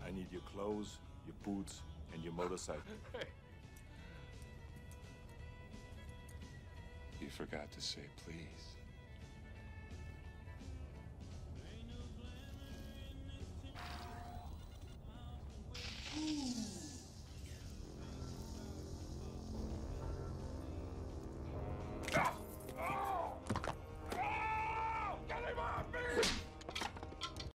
I need your clothes, your boots, and your motorcycle. You forgot to say please.